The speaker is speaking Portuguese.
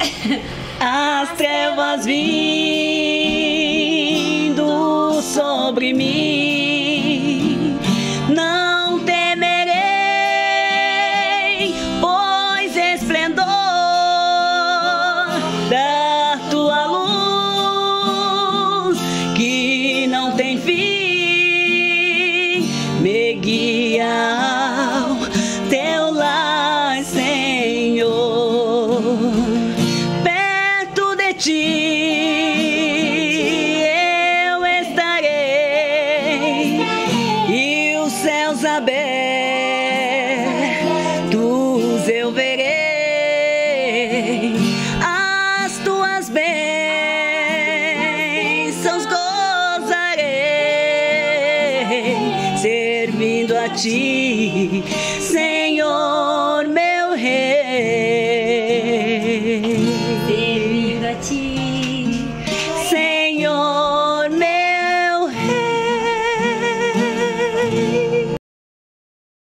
As trevas vindo sobre mim, não temerei, pois esplendor da tua luz, que não tem fim, me guia ao teu lar, Senhor. Perto de ti eu estarei, e os céus abertos eu verei, as tuas bênçãos gozarei, servindo a ti